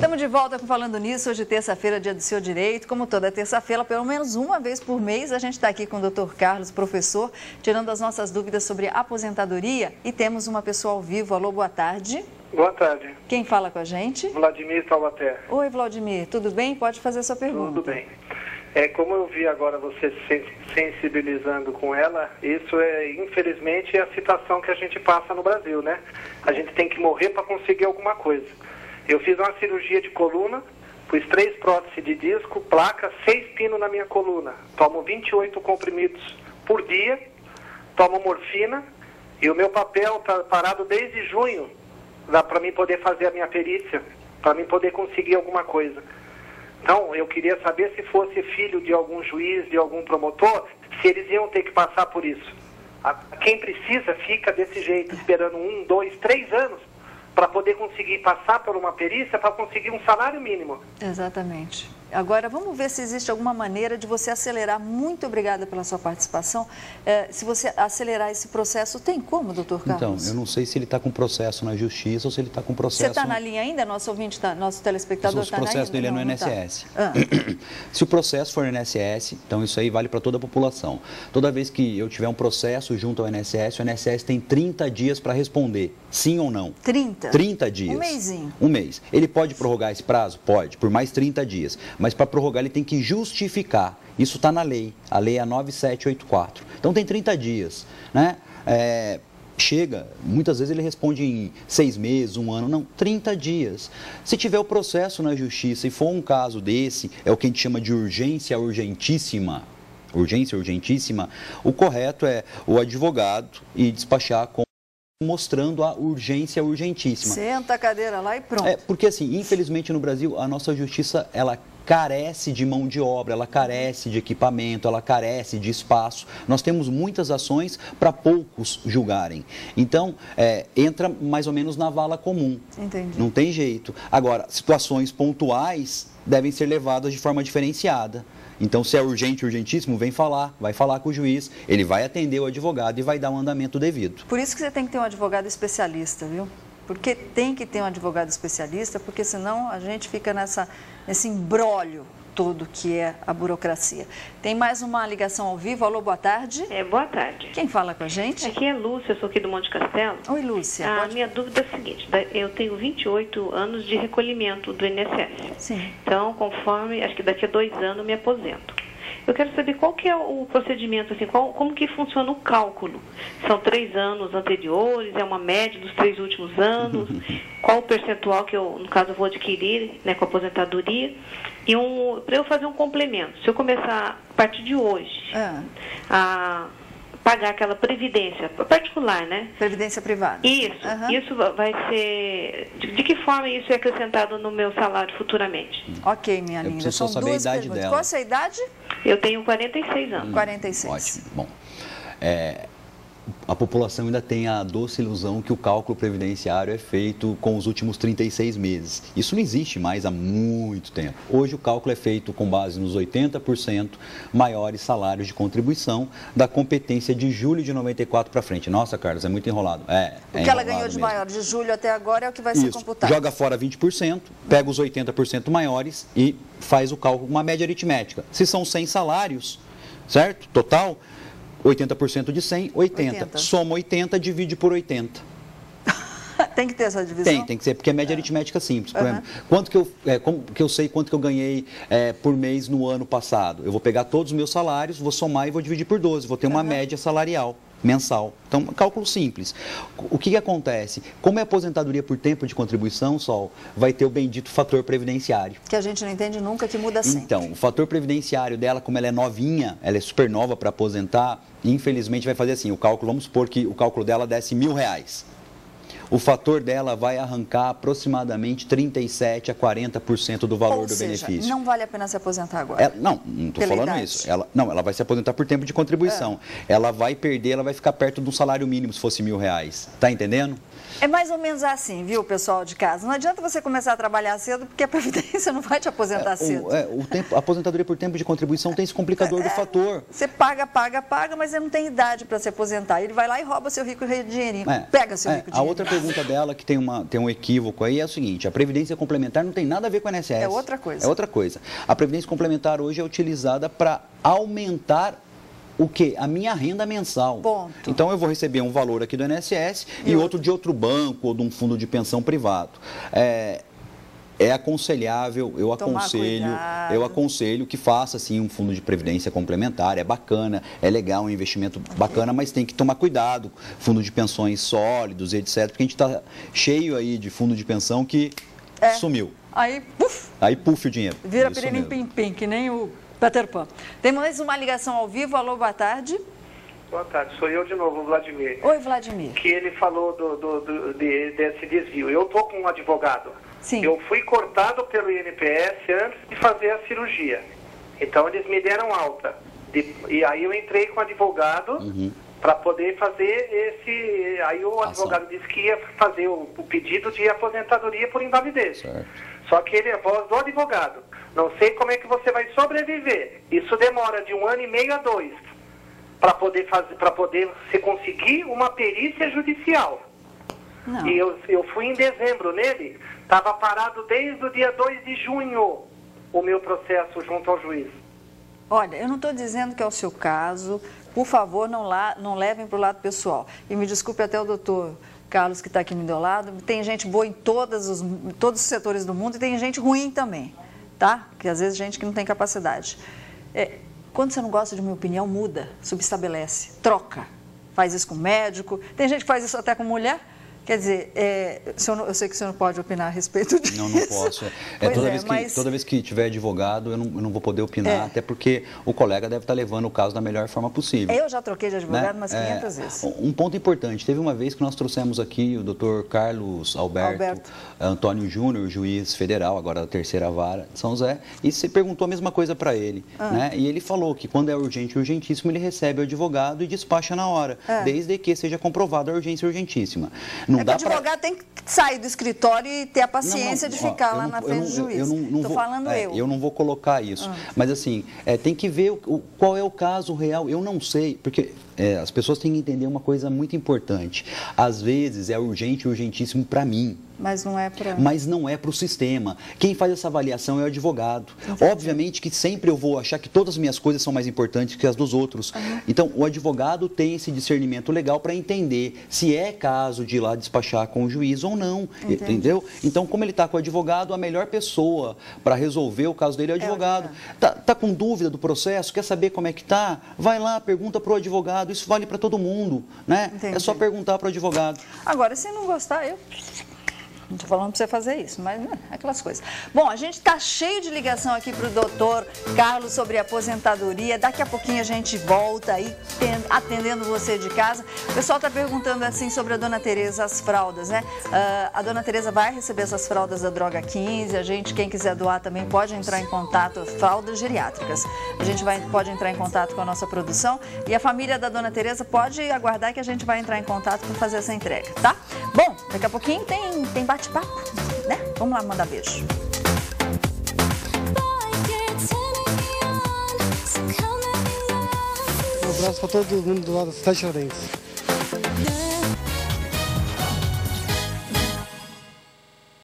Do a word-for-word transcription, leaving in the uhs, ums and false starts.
Estamos de volta com Falando Nisso, hoje terça-feira, dia do seu direito. Como toda terça-feira, pelo menos uma vez por mês, a gente está aqui com o doutor Carlos, professor, tirando as nossas dúvidas sobre aposentadoria. E temos uma pessoa ao vivo. Alô, boa tarde. Boa tarde. Quem fala com a gente? Vladimir Taubaté. Oi, Vladimir, tudo bem? Pode fazer sua pergunta. Tudo bem. É, como eu vi agora você se sensibilizando com ela, isso é, infelizmente, é a situação que a gente passa no Brasil, né? A gente tem que morrer para conseguir alguma coisa. Eu fiz uma cirurgia de coluna, pus três próteses de disco, placa, seis pinos na minha coluna. Tomo vinte e oito comprimidos por dia, tomo morfina e o meu papel está parado desde junho para mim poder fazer a minha perícia, para mim poder conseguir alguma coisa. Então, eu queria saber se fosse filho de algum juiz, de algum promotor, se eles iam ter que passar por isso. A, quem precisa fica desse jeito, esperando um, dois, três anos para poder conseguir passar por uma perícia, para conseguir um salário mínimo. Exatamente. Agora, vamos ver se existe alguma maneira de você acelerar. Muito obrigada pela sua participação. É, se você acelerar esse processo, tem como, doutor Carlos? Então, eu não sei se ele está com processo na justiça ou se ele está com processo... Você está na linha ainda? Nosso ouvinte, tá, nosso telespectador está na linha? O processo dele é no I N S S. Tá. Ah. Se o processo for no I N S S, então isso aí vale para toda a população. Toda vez que eu tiver um processo junto ao I N S S, o I N S S tem trinta dias para responder, sim ou não. trinta? trinta dias. Um mêsinho. Um mês. Ele pode prorrogar esse prazo? Pode, por mais trinta dias. Mas para prorrogar ele tem que justificar. Isso está na lei. A lei é a nove sete oito quatro. Então tem trinta dias, né? É... Chega, muitas vezes ele responde em seis meses, um ano, não, trinta dias. Se tiver o processo na justiça e for um caso desse, é o que a gente chama de urgência urgentíssima, urgência urgentíssima, o correto é o advogado ir despachar com mostrando a urgência urgentíssima. Senta a cadeira lá e pronto. É, porque assim, infelizmente no Brasil, a nossa justiça, ela carece de mão de obra, ela carece de equipamento, ela carece de espaço. Nós temos muitas ações para poucos julgarem. Então, é, entra mais ou menos na vala comum. Entendi. Não tem jeito. Agora, situações pontuais devem ser levadas de forma diferenciada. Então, se é urgente, urgentíssimo, vem falar, vai falar com o juiz, ele vai atender o advogado e vai dar um andamento devido. Por isso que você tem que ter um advogado especialista, viu? Porque tem que ter um advogado especialista, porque senão a gente fica nessa, nesse imbróglio todo que é a burocracia. Tem mais uma ligação ao vivo. Alô, boa tarde. É, boa tarde. Quem fala com a gente? Aqui é Lúcia, eu sou aqui do Monte Castelo. Oi, Lúcia. A pode... minha dúvida é a seguinte, eu tenho vinte e oito anos de recolhimento do I N S S. Sim. Então, conforme, acho que daqui a dois anos eu me aposento. Eu quero saber qual que é o procedimento, assim, qual, como que funciona o cálculo. São três anos anteriores, é uma média dos três últimos anos, qual o percentual que eu, no caso, vou adquirir, né, com a aposentadoria. E um, para eu fazer um complemento, se eu começar a partir de hoje ah. a pagar aquela previdência particular, né? Previdência privada. Isso, uhum. Isso vai ser... De, de que forma isso é acrescentado no meu salário futuramente? Ok, minha eu linda. São saber duas a idade perguntas. dela. Qual é a sua idade? Eu tenho quarenta e seis anos. Hum, quarenta e seis. Ótimo. Bom, é, a população ainda tem a doce ilusão que o cálculo previdenciário é feito com os últimos trinta e seis meses. Isso não existe mais há muito tempo. Hoje o cálculo é feito com base nos oitenta por cento maiores salários de contribuição da competência de julho de noventa e quatro para frente. Nossa, Carlos, é muito enrolado. É, o é que ela ganhou de mesmo. maior de julho até agora é o que vai ser Isso. computado. Joga fora vinte por cento, pega os oitenta por cento maiores e faz o cálculo, uma média aritmética. Se são cem salários, certo? Total... oitenta por cento de cem, oitenta. oitenta. Soma oitenta, divide por oitenta. Tem que ter essa divisão? Tem, tem que ser, porque é média é. aritmética simples. Por uhum. exemplo, quanto que eu, é, como que eu sei quanto que eu ganhei é, por mês no ano passado? Eu vou pegar todos os meus salários, vou somar e vou dividir por doze. Vou ter uma uhum. média salarial mensal. Então, cálculo simples. O que, que acontece? Como é aposentadoria por tempo de contribuição, Sol, vai ter o bendito fator previdenciário. Que a gente não entende nunca, que muda sempre. Então, o fator previdenciário dela, como ela é novinha, ela é super nova para aposentar, infelizmente vai fazer assim, o cálculo, vamos supor que o cálculo dela desse mil reais. O fator dela vai arrancar aproximadamente trinta e sete a quarenta por cento do valor Ou do seja, benefício. Não vale a pena se aposentar agora? Ela, não, não estou falando idade. isso. Ela, não, ela vai se aposentar por tempo de contribuição. É. Ela vai perder, ela vai ficar perto de um salário mínimo se fosse mil reais. Está entendendo? É mais ou menos assim, viu, pessoal de casa? Não adianta você começar a trabalhar cedo, porque a Previdência não vai te aposentar é, cedo. O, é, o tempo, a aposentadoria por tempo de contribuição tem esse complicador é, do fator. Você paga, paga, paga, mas você não tem idade para se aposentar. Ele vai lá e rouba seu rico dinheirinho. É, Pega seu é, rico dinheirinho. A outra pergunta dela, que tem, uma, tem um equívoco aí, é o seguinte: a Previdência complementar não tem nada a ver com o I N S S. É outra coisa. É outra coisa. A Previdência complementar hoje é utilizada para aumentar o quê? A minha renda mensal. Ponto. Então, eu vou receber um valor aqui do I N S S e, e outro de outro banco ou de um fundo de pensão privado. É, é aconselhável, eu Tomar aconselho, cuidado. eu aconselho que faça, sim, um fundo de previdência complementar. É bacana, é legal, um investimento bacana, mas tem que tomar cuidado. Fundo de pensões sólidos, etcétera. Porque a gente está cheio aí de fundo de pensão que é. sumiu. Aí, puf. Aí, puf, o dinheiro. Vira pirilim-pim-pim, que nem o Peter Pan. Tem mais uma ligação ao vivo. Alô, boa tarde. Boa tarde, sou eu de novo, Vladimir. Oi, Vladimir. Que ele falou do, do, do, de, desse desvio. Eu estou com um advogado. Sim. Eu fui cortado pelo I N P S antes de fazer a cirurgia. Então, eles me deram alta. De, e aí eu entrei com o advogado uhum. para poder fazer esse... Aí o advogado disse que ia fazer o, o pedido de aposentadoria por invalidez. Certo. Só que ele é voz do advogado. Não sei como é que você vai sobreviver. Isso demora de um ano e meio a dois para poder fazer, para poder você conseguir uma perícia judicial. Não. E eu, eu fui em dezembro nele, estava parado desde o dia dois de junho o meu processo junto ao juiz. Olha, eu não estou dizendo que é o seu caso. Por favor, não, lá, não levem para o lado pessoal. E me desculpe até o doutor Carlos, que está aqui do meu lado. Tem gente boa em todos os, todos os setores do mundo e tem gente ruim também. Tá? Porque às vezes gente que não tem capacidade. É, quando você não gosta de uma opinião, muda, subestabelece, troca. Faz isso com médico. Tem gente que faz isso até com mulher. Quer dizer, é, eu, eu sei que o senhor não pode opinar a respeito disso. Não, não posso. É, toda, é, vez que, mas... toda vez que tiver advogado, eu não, eu não vou poder opinar, é. até porque o colega deve estar levando o caso da melhor forma possível. Eu já troquei de advogado né? umas quinhentas é, vezes. Um ponto importante, teve uma vez que nós trouxemos aqui o doutor Carlos Alberto, Alberto. Antônio Júnior, juiz federal, agora da terceira vara de São José, e você perguntou a mesma coisa para ele. Ah. Né? E ele falou que quando é urgente e urgentíssimo, ele recebe o advogado e despacha na hora, é. desde que seja comprovada a urgência urgentíssima. Não é dá que o advogado pra... tem que sair do escritório e ter a paciência não, não, de ficar ó, lá não, na frente do juiz. Estou falando é, eu. Eu não vou colocar isso. Ah. Mas assim, é, tem que ver o, o, qual é o caso real. Eu não sei, porque é, as pessoas têm que entender uma coisa muito importante. Às vezes é urgente e urgentíssimo para mim. Mas não é para... Mas não é para o sistema. Quem faz essa avaliação é o advogado. Entendi. Obviamente que sempre eu vou achar que todas as minhas coisas são mais importantes que as dos outros. Uhum. Então, o advogado tem esse discernimento legal para entender se é caso de ir lá despachar com o juiz ou não. Entendi. Entendeu? Então, como ele está com o advogado, a melhor pessoa para resolver o caso dele é o advogado. Está tá com dúvida do processo? Quer saber como é que está? Vai lá, pergunta para o advogado. Isso vale para todo mundo, né? É só perguntar para o advogado. Agora, se não gostar, eu... Não estou falando para você fazer isso, mas né, aquelas coisas. Bom, a gente está cheio de ligação aqui para o doutor Carlos sobre aposentadoria. Daqui a pouquinho a gente volta aí atendendo você de casa. O pessoal está perguntando assim sobre a dona Tereza, as fraldas, né? Uh, a dona Tereza vai receber essas fraldas da Droga quinze. A gente, quem quiser doar também pode entrar em contato, fraldas geriátricas. A gente vai, pode entrar em contato com a nossa produção e a família da dona Tereza pode aguardar que a gente vai entrar em contato para fazer essa entrega, tá? Bom, daqui a pouquinho tem, tem bate-papo, né? Vamos lá mandar beijo. Um abraço para todo mundo do lado da cidade de Tiradentes.